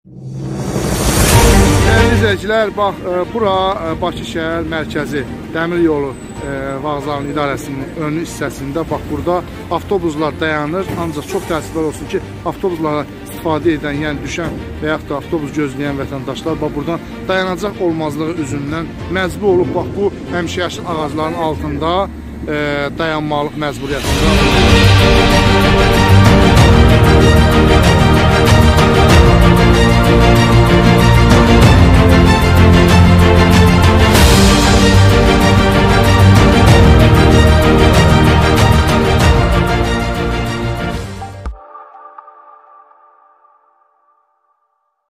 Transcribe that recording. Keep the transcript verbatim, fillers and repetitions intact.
Dəyərli izləyicilər, bax, bura Bakı şəhər mərkəzi dəmir yolu vağzalının idarəsinin önü hissəsində, bax, burada avtobuslar dayanır. Ancaq çox təəssüflər olsun ki, avtobuslara istifadə edən, yəni düşən və yaxud da avtobus gözləyən vətəndaşlar bax, buradan dayanacaq olmazlığı üzündən məcbur olub, bax, bu həmişəyaşıl ağacların altında e, dayanmalıq məcburiyyətində.